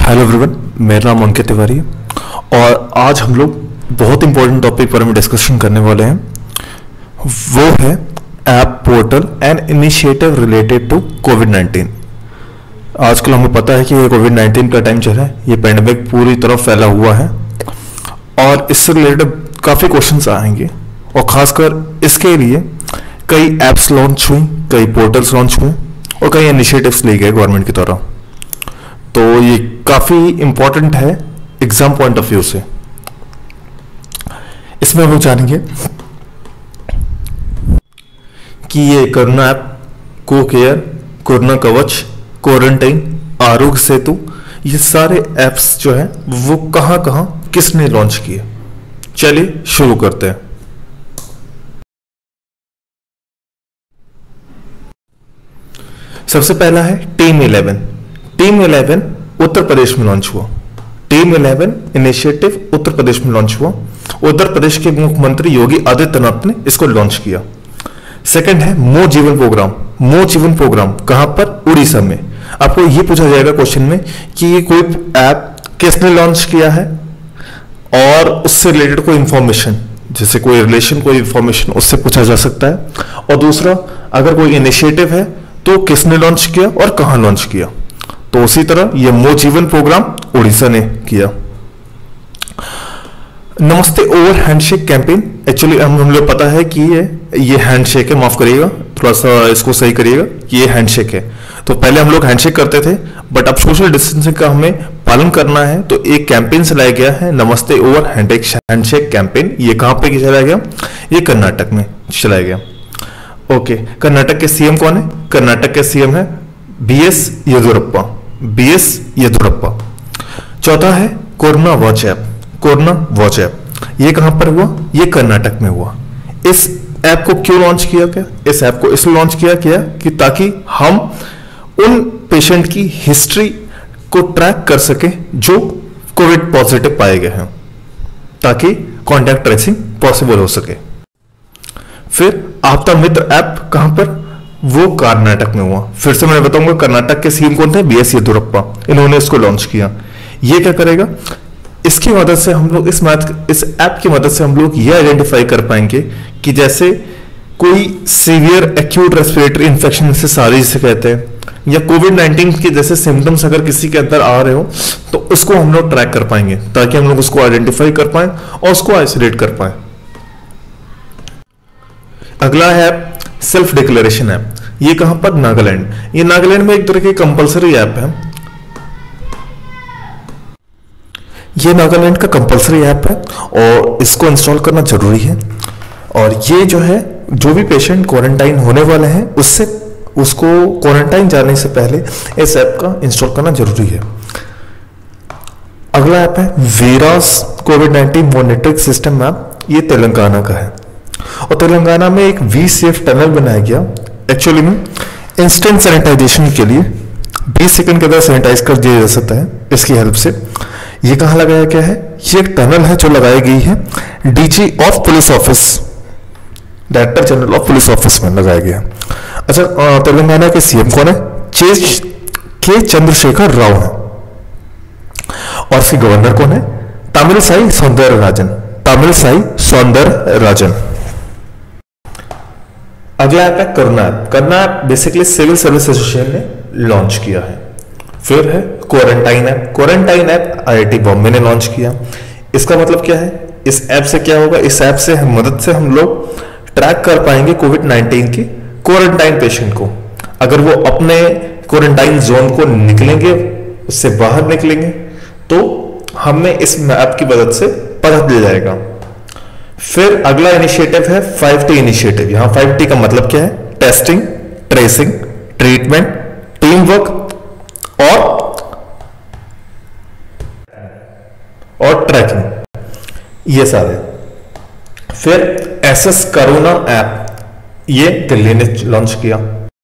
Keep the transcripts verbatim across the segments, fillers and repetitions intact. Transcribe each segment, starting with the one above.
Hello everyone, मेरा नाम अंकित तिवारी है और आज हम लोग बहुत इंपॉर्टेंट टॉपिक पर हम डिस्कशन करने वाले हैं। वो है app portal and initiative related to Covid nineteen. आजकल हमें पता है कि ये कोविड नाइन्टीन का टाइम चल रहा है, ये पैंडेमिक पूरी तरह फैला हुआ है और इससे रिलेटेड काफ़ी क्वेश्चंस आएंगे और ख़ासकर इसके लिए कई ऐप्स लॉन्च हुई, कई पोर्टल्स लॉन्च हुए और कई इनिशिएटिव्स लिए गए गवर्नमेंट की तरफ। तो ये काफ़ी इंपॉर्टेंट है एग्जाम पॉइंट ऑफ व्यू से। इसमें हम लोग जानेंगे कि ये corona app, co care, corona Kavach, quarantine, Aarogya Setu, ये सारे ऐप्स जो है वो कहां कहां किसने लॉन्च किए। चलिए शुरू करते हैं। सबसे पहला है team eleven. Team eleven Uttar Pradesh में लॉन्च हुआ। Team eleven initiative Uttar Pradesh में लॉन्च हुआ। उत्तर प्रदेश के मुख्यमंत्री योगी आदित्यनाथ ने इसको लॉन्च किया। सेकंड है मो जीवन प्रोग्राम। मो जीवन प्रोग्राम कहां पर? उड़ीसा में। आपको यह पूछा जाएगा क्वेश्चन में कि ये कोई ऐप किसने लॉन्च किया है और उससे रिलेटेड कोई इंफॉर्मेशन, जैसे कोई रिलेशन, कोई इंफॉर्मेशन उससे पूछा जा सकता है। और दूसरा, अगर कोई इनिशिएटिव है तो किसने लॉन्च किया और कहां लॉन्च किया। तो उसी तरह ये मो जीवन प्रोग्राम उड़ीसा ने किया। नमस्ते ओवर हैंडशेक कैंपेन, एक्चुअली हम हम लोग पता है कि ये ये हैंडशेक है, माफ करिएगा, थोड़ा सा इसको सही करिएगा, ये हैंडशेक है। तो पहले हम लोग हैंडशेक करते थे, बट अब सोशल डिस्टेंसिंग का हमें पालन करना है, तो एक कैंपेन चलाया गया है नमस्ते ओवर हैंडशेक कैंपेन। ये कहां पे चलाया गया? ये कर्नाटक में चलाया गया। ओके, कर्नाटक के सीएम कौन है? कर्नाटक के सीएम है B S Yediyurappa. B S Yediyurappa. चौथा है corona watch app. Corona watch app ये कहां पर हुआ? ये कर्नाटक में हुआ। इस ऐप को क्यों लॉन्च किया गया? इस ऐप को इसलिए लॉन्च किया गया कि ताकि हम उन पेशेंट की हिस्ट्री को ट्रैक कर सके जो कोविड पॉजिटिव पाए गए हैं, ताकि कॉन्टैक्ट ट्रेसिंग पॉसिबल हो सके। फिर आपदा मित्र ऐप कहां पर? वो कर्नाटक में हुआ। फिर से मैं बताऊंगा, कर्नाटक के सीएम कौन थे? B S Yediyurappa. इन्होंने इसको लॉन्च किया। ये क्या करेगा? इसकी मदद से हम लोग इस मैथ इस ऐप की मदद से हम लोग ये आइडेंटिफाई कर पाएंगे कि जैसे कोई सीवियर एक्यूट रेस्पिरेटरी इंफेक्शन से सारी जिसे कहते हैं, या कोविड नाइन्टीन के जैसे सिम्टम्स अगर किसी के अंदर आ रहे हो तो उसको हम लोग ट्रैक कर पाएंगे, ताकि हम लोग उसको आइडेंटिफाई कर पाए और उसको आइसोलेट कर पाए। अगला है सेल्फ डिक्लेरेशन ऐप। ये कहां पर? नागालैंड। ये नागालैंड में एक तरह की कंपलसरी ऐप है। ये नागालैंड का कंपलसरी ऐप है और इसको इंस्टॉल करना जरूरी है। और ये जो है, जो भी पेशेंट क्वारंटाइन होने वाले हैं उससे उसको क्वारंटाइन जाने से पहले इस ऐप का इंस्टॉल करना जरूरी है। अगला ऐप है वीरास Covid nineteen monitoring system app. ये तेलंगाना का है और तेलंगाना में एक वी सेफ टनल बनाया गया। एक्चुअली में इंस्टेंट सैनिटाइजेशन के लिए बीस सेकंड के अंदर सैनिटाइज कर दिया जा सकता है इसकी हेल्प से। ये कहां लगाया गया है? ये एक टनल है जो लगाई गई है DG of police office, director general of police office में लगाया गया। अच्छा, तेलंगाना के सीएम कौन है? चेज के चंद्रशेखर राव है। और फिर गवर्नर कौन है? तमिलसाई सौंदरराजन। तमिलसाई सौंदरराजन। अगला ऐप है Karuna app. Karuna app basically civil service association ने लॉन्च किया है। फिर है quarantine app. Quarantine app IIT Bombay ने लॉन्च किया। इसका मतलब क्या है? इस ऐप से क्या होगा? इस ऐप से मदद से हम लोग ट्रैक कर पाएंगे कोविड नाइन्टीन के क्वारंटाइन पेशेंट को। अगर वो अपने क्वारंटाइन जोन को निकलेंगे, उससे बाहर निकलेंगे, तो हमें इस ऐप की मदद से पता चल जाएगा। फिर अगला इनिशिएटिव है फाइव टी इनिशिएटिव। यहां फाइव टी का मतलब क्या है? Testing, tracing, treatment, team work और और ट्रैकिंग, ये सारे। फिर एसएस कोरोना ऐप, ये दिल्ली ने लॉन्च किया।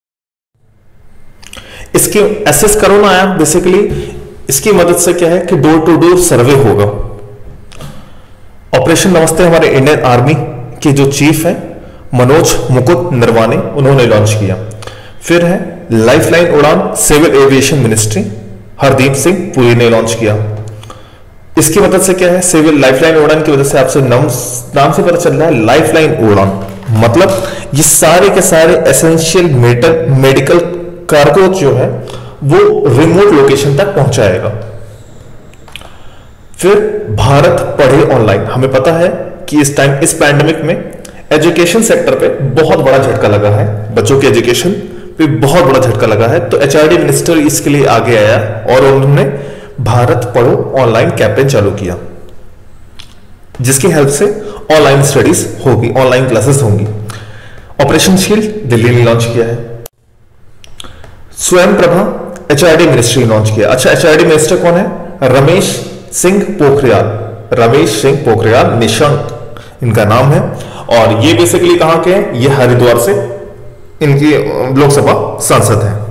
इसके एसएस कोरोना ऐप बेसिकली इसकी मदद से क्या है कि डोर टू डोर सर्वे होगा। ऑपरेशन नमस्ते हमारे इंडियन आर्मी के जो चीफ है मनोज मुकुंद नरवाने, उन्होंने लॉन्च किया। फिर है lifeline Udan, civil aviation ministry, Hardeep Singh Puri ने लॉन्च किया। इसकी मदद से क्या है, सिविल लाइफलाइन उड़ान की वजह से आपसे नाम नाम से पता चल रहा है लाइफलाइन उड़ान, मतलब ये सारे के सारे एसेंशियल मेटल मेडिकल कार्गो जो है वो रिमोट लोकेशन तक पहुंचाएगा। फिर भारत पढ़े ऑनलाइन, हमें पता है कि इस टाइम इस पैंडेमिक में एजुकेशन सेक्टर पे बहुत बड़ा झटका लगा है, बच्चों के एजुकेशन पे बहुत बड़ा झटका लगा है। तो एचआरडी मिनिस्टर इसके लिए आगे आया और उन्होंने भारत पढ़ो ऑनलाइन कैंपेन चालू किया, जिसकी हेल्प से ऑनलाइन स्टडीज होगी, ऑनलाइन क्लासेस होंगी। ऑपरेशन शील्ड दिल्ली ने लॉन्च किया है। स्वयं प्रभा एचआरडी मिनिस्ट्री लॉन्च किया। अच्छा, एचआरडी मिनिस्टर कौन है? रमेश सिंह पोखरियाल, रमेश सिंह पोखरियाल निशंक इनका नाम है। और ये बेसिकली कहां के हैं? ये हरिद्वार से इनकी लोकसभा सांसद है।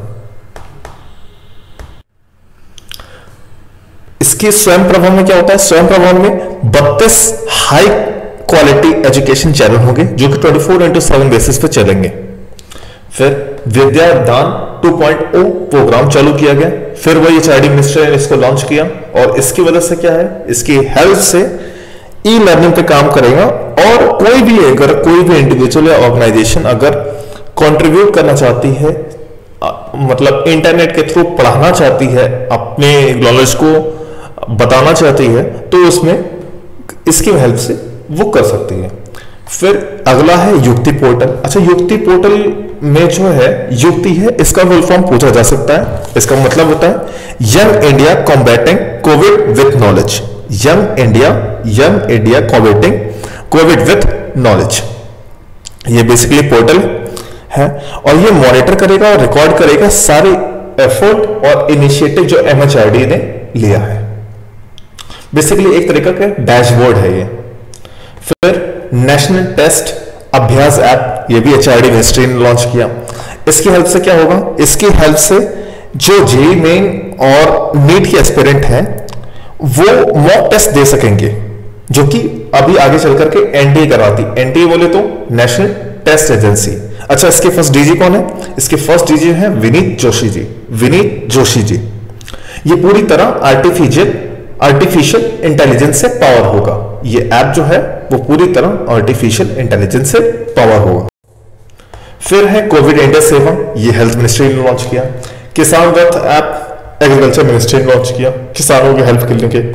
इसके स्वयं प्रभा में क्या होता है? स्वयं प्रभा में बत्तीस हाई क्वालिटी एजुकेशन चैनल होंगे जो कि चौबीस इंटू सात बेसिस पे चलेंगे। फिर Vidyadaan two point O programme चालू किया गया। फिर वही एचआरडी मिनिस्टर ने इसको लॉन्च किया और इसकी वजह से क्या है, इसकी हेल्प से ई लर्निंग पे काम करेगा। और कोई भी अगर कोई भी इंडिविजुअल या ऑर्गेनाइजेशन अगर कंट्रीब्यूट करना चाहती है, मतलब इंटरनेट के थ्रू पढ़ाना चाहती है, अपने नॉलेज को बताना चाहती है, तो उसमें इसकी हेल्प से वो कर सकती है। फिर अगला है युक्ति पोर्टल। अच्छा, युक्ति पोर्टल में जो है युक्ति है, इसका फुल फॉर्म पूछा जा सकता है। इसका मतलब होता है young India combating Covid with knowledge. Young India young India combating Covid with knowledge, ये बेसिकली पोर्टल है और ये मॉनिटर करेगा और रिकॉर्ड करेगा सारे एफर्ट और इनिशिएटिव जो एमएचआरडी ने लिया है। बेसिकली एक तरीका का डैशबोर्ड है ये। फिर नेशनल टेस्ट अभ्यास ऐप, ये भी एचआरडी मिनिस्ट्री ने लॉन्च किया। इसकी हेल्प से क्या होगा? इसकी हेल्प से जो जेईई मेन और नीट के एस्पिरेंट हैं वो मॉक टेस्ट दे सकेंगे, जो कि अभी आगे चल करके एनटीए करवाती। एनटीए बोले तो नेशनल टेस्ट एजेंसी। अच्छा, इसके फर्स्ट डीजी कौन है? इसके फर्स्ट डीजी है विनीत जोशी जी। विनीत जोशी जी, ये पूरी तरह आर्टिफिशियल आर्टिफिशियल इंटेलिजेंस से पावर होगा। ये ऐप जो है वो पूरी तरह आर्टिफिशियल इंटेलिजेंस से पावर होगा। फिर है कोविड इंडिया सेवा, ये हेल्थ मिनिस्ट्री ने लॉन्च किया। Kisan Rath app agriculture ministry ने लॉन्च किया किसानों की हेल्प करने के।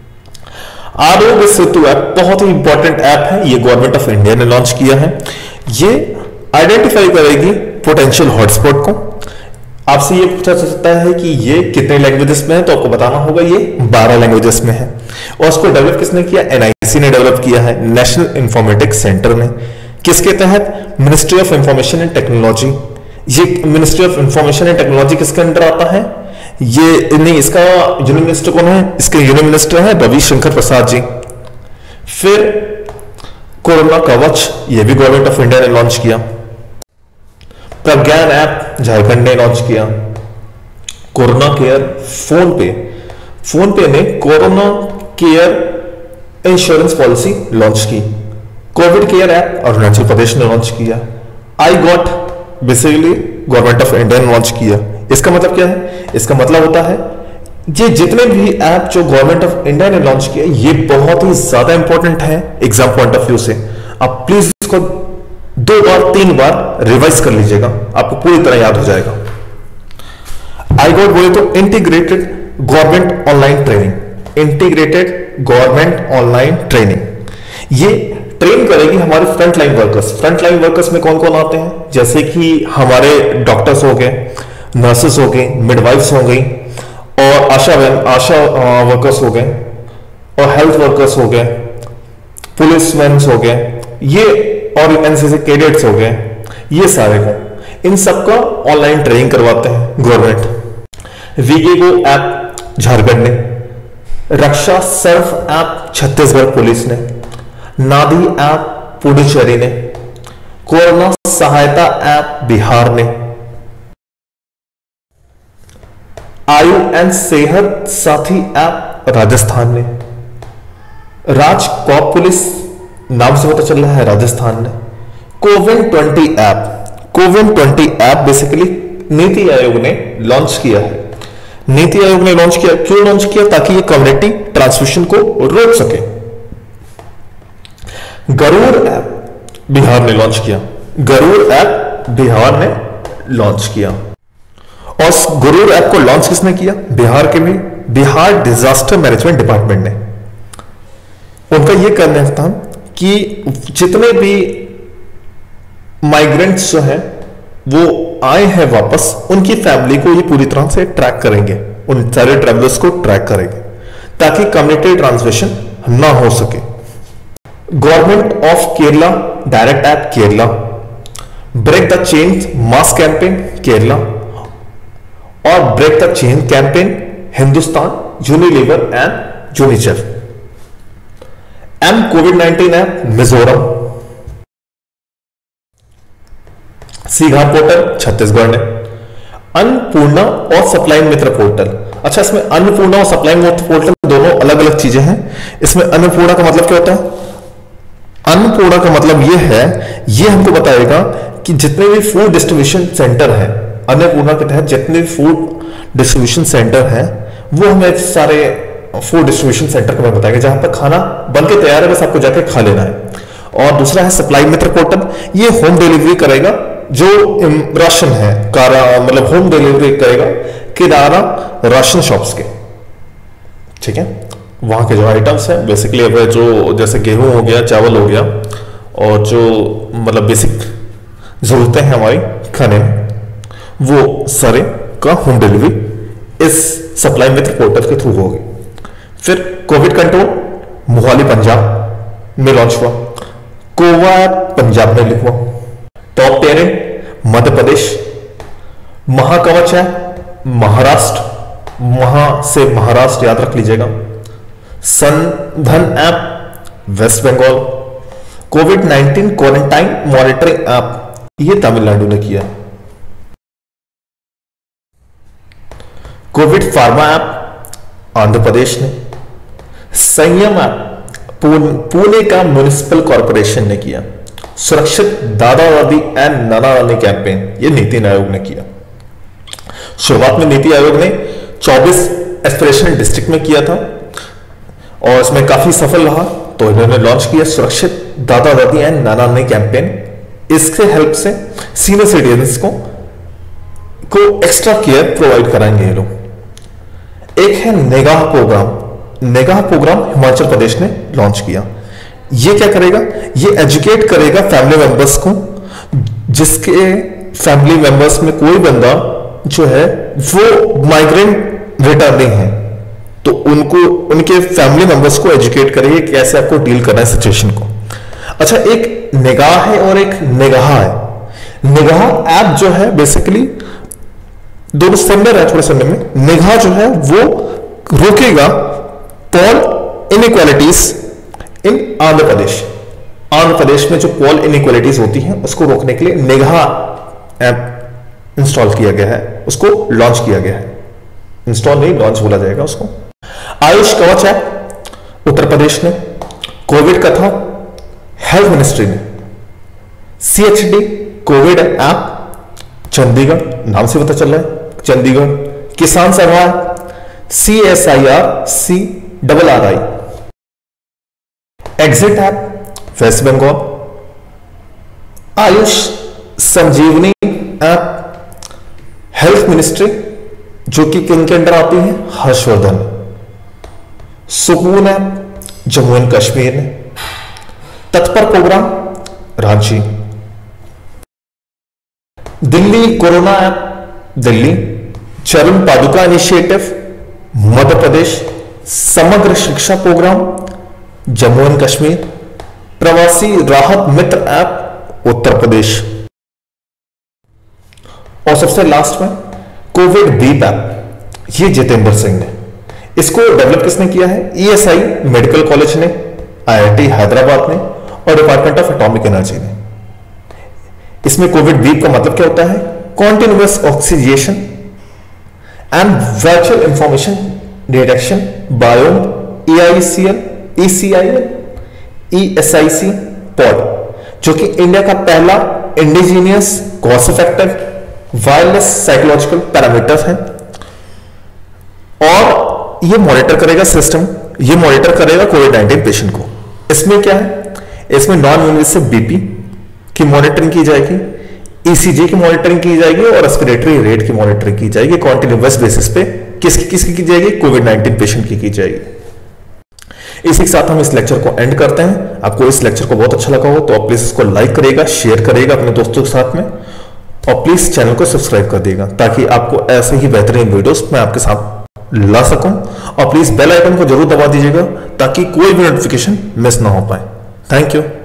आरोग्य सेतु ऐप बहुत ही इंपॉर्टेंट ऐप है, ये गवर्नमेंट ऑफ इंडिया ने लॉन्च किया है। ये आइडेंटिफाई करेगी पोटेंशियल हॉटस्पॉट को। आपसे ये पूछा जा सकता है कि ये कितने लैंग्वेजेस में है, तो आपको बताना होगा ये बारह लैंग्वेजेस में है। और इसको डेवलप किसने किया? एनआईसी ने डेवलप किया है, नेशनल इंफॉर्मेटिक्स सेंटर ने। किसके तहत? Ministry of information and technology. ये ministry of information and technology किसके अंडर आता है? ये नहीं, इसका यूनियन मिनिस्टर कौन है? इसके यूनियन मिनिस्टर है रविशंकर प्रसाद जी। फिर कोरोना कवच, ये भी गवर्नमेंट ऑफ इंडिया ने लॉन्च किया। प्रज्ञान ऐप झारखंड ने लॉन्च किया। Corona care PhonePe PhonePe ने corona care insurance policy launch की। Covid care app Arunachal Pradesh ने लॉन्च किया। IGOT basically government of India ने लॉन्च किया। इसका मतलब क्या है? इसका मतलब होता है ये जितने भी ऐप जो गवर्नमेंट ऑफ इंडिया ने लॉन्च किया ये बहुत ही ज्यादा इंपॉर्टेंट है एग्जाम पॉइंट ऑफ व्यू से। आप प्लीज इसको दो बार तीन बार रिवाइज कर लीजिएगा, आपको पूरी तरह याद हो जाएगा। आई गॉट बोले तो integrated government online training. Integrated government online training, ये ट्रेन करेगी हमारे front line workers. Front line workers में कौन कौन आते हैं? जैसे कि हमारे डॉक्टर्स हो गए, नर्सेस हो गई, मिडवाइफ्स हो गई, और आशा आशा वर्कर्स हो गए, और हेल्थ वर्कर्स हो गए, पुलिसमैन हो गए, ये और एनसीसी कैडेट्स हो गए, ये सारे को इन सबका ऑनलाइन ट्रेनिंग करवाते हैं गवर्नमेंट। वीगेगो ऐप झारखंड ने, रक्षा सर्व ऐप छत्तीसगढ़ पुलिस ने, नादी ऐप पुडुचेरी ने, कोरोना सहायता ऐप बिहार ने, आयु एंड सेहत साथी ऐप राजस्थान ने, राज कॉप पुलिस नाम से पता चल रहा है राजस्थान ने, CoWIN twenty app CoWIN twenty app basically NITI Aayog ने लॉन्च किया है। नीति आयोग ने लॉन्च किया। क्यों लॉन्च किया? ताकि ये कम्युनिटी ट्रांसमिशन को रोक सके। गरुड़ ऐप बिहार ने लॉन्च किया। गरुड़ ऐप बिहार ने लॉन्च किया। और गरुड़ ऐप को लॉन्च किसने किया? बिहार के भी बिहार डिजास्टर मैनेजमेंट डिपार्टमेंट ने। उनका यह कहना था कि जितने भी माइग्रेंट्स जो हैं वो आए हैं वापस, उनकी फैमिली को ये पूरी तरह से ट्रैक करेंगे, उन सारे ट्रैवलर्स को ट्रैक करेंगे ताकि कम्युनिटी ट्रांसमिशन ना हो सके। Government of Kerala direct app Kerala, break the chain mass campaign Kerala और break the chain campaign Hindustan Unilever and UNICEF. M Covid nineteen app Mizoram, सीघा पोर्टल छत्तीसगढ़ ने, अन्नपूर्णा और सप्लाई मित्र पोर्टल। अच्छा, इसमें अन्नपूर्णा और सप्लाई मित्र पोर्टल दोनों अलग अलग चीजें हैं। इसमें अन्नपूर्णा का मतलब क्या होता है? अन्नपूर्णा का मतलब यह है, यह हमको बताएगा कि जितने भी फूड डिस्ट्रीब्यूशन सेंटर हैं, अन्नपूर्णा के तहत जितने भी फूड डिस्ट्रीब्यूशन सेंटर हैं, वो हमें सारे फूड डिस्ट्रीब्यूशन सेंटर को बताएगा जहां पर खाना बन के तैयार है, बस आपको जाके खा लेना है। और दूसरा है सप्लाई मित्र पोर्टल, ये होम डिलीवरी करेगा, जो राशन है कारा मतलब होम डिलीवरी करेगा किराना राशन शॉप्स के, ठीक है, वहां के जो आइटम्स हैं बेसिकली अब जो जैसे गेहूं हो गया, चावल हो गया और जो मतलब बेसिक जरूरतें हैं हमारी खाने में, वो सारे का होम डिलीवरी इस सप्लाई मित्र पोर्टल के थ्रू होगी। फिर कोविड कंट्रोल मोहाली पंजाब में लॉन्च हुआ। कोवा पंजाब में लिखा। टॉप टेरेंट मध्य प्रदेश, महाकवच है महाराष्ट्र, महा से महाराष्ट्र याद रख लीजिएगा। Sandhan app waste Bengal. Covid nineteen quarantine monitoring app ये तमिलनाडु ने किया। Covid pharma app Andhra Pradesh ने। संयम ऐप पुणे का म्युनिसिपल कॉर्पोरेशन ने किया। सुरक्षित दादा दादी एंड नाना नानी कैंपेन ये नीति आयोग ने किया। शुरुआत में नीति आयोग ने चौबीस एस्पिरेशनल डिस्ट्रिक्ट में किया था और इसमें काफी सफल रहा, तो इन्होंने लॉन्च किया सुरक्षित दादा दादी एंड नाना नानी कैंपेन। इसके हेल्प से सीनियर सिटीजन्स को को एक्स्ट्रा केयर प्रोवाइड कराएंगे ये लोग। एक है निगाह प्रोग्राम। निगाह प्रोग्राम हिमाचल प्रदेश ने लॉन्च किया। ये क्या करेगा? ये एजुकेट करेगा फैमिली मेंबर्स को, जिसके फैमिली मेंबर्स में कोई बंदा जो है वो माइग्रेंट रिटर्निंग है, तो उनको उनके फैमिली मेंबर्स को एजुकेट करेंगे कैसे आपको डील करना है सिचुएशन को। अच्छा, एक निगाह है और एक निगाह है। निगाह ऐप जो है बेसिकली दोनों सिमिलर है थोड़े समय में। निगाह जो है वो रोकेगा Paul inequalities in Andhra Pradesh. Andhra Pradesh में जो पॉल इनइक्वालिटीज होती हैं उसको रोकने के लिए निगाह ऐप इंस्टॉल किया गया है, उसको लॉन्च किया गया है। इंस्टॉल नहीं, लॉन्च बोला जाएगा उसको। आयुष कवच ऐप उत्तर प्रदेश ने। कोविड कथा हेल्थ मिनिस्ट्री ने। सीएचडी कोविड ऐप चंडीगढ़, नाम से पता चल रहा है Chandigarh. Kisan Sabha C S I R C double R I. Exit app waste Bengal. Ayush Sanjeevani app health ministry, जो कि किनके अंडर आती है? हर्षवर्धन। सुकून ऐप जम्मू एंड कश्मीर ने। Tatpar program Ranchi. Delhi corona app Delhi. Charan Paduka initiative Madhya Pradesh. समग्र शिक्षा प्रोग्राम जम्मू एंड कश्मीर। प्रवासी राहत मित्र ऐप उत्तर प्रदेश। और सबसे लास्ट में कोविड बीप ऐप, ये जितेंद्र सिंह ने। इसको डेवलप किसने किया है? ईएसआई मेडिकल कॉलेज ने, आईआईटी हैदराबाद ने और डिपार्टमेंट ऑफ एटॉमिक एनर्जी ने। इसमें कोविड बीप का मतलब क्या होता है? Continuous oxygenation and virtual information detection biome EICL ECIL ESIC pod, जो कि इंडिया का पहला indigenous cost effective wireless psychological parameters है। और ये मॉनिटर करेगा सिस्टम, ये मॉनिटर करेगा कोविड नाइनटीन पेशेंट को। इसमें क्या है, इसमें नॉन इन्वेसिव बीपी की मॉनिटरिंग की जाएगी, ईसीजी की मॉनिटरिंग की जाएगी और रेस्पिरेटरी रेट की मॉनिटरिंग की जाएगी। कॉन्टिन्यूअस बेसिस पे किसकी किसकी की जाएगी, कोविड नाइनटीन पेशेंट की की जाएगी। इसी के साथ हम इस लेक्चर को एंड करते हैं। आपको इस लेक्चर को बहुत अच्छा लगा हो तो आप प्लीज इसको लाइक करिएगा, शेयर करिएगा अपने दोस्तों के साथ में, और प्लीज चैनल को सब्सक्राइब कर दिएगा ताकि आपको ऐसे ही बेहतरीन वीडियोस मैं आपके साथ ला सकूं। और प्लीज बेल आइकन को जरूर दबा दीजिएगा ताकि कोई भी नोटिफिकेशन मिस ना हो पाए। Thank you.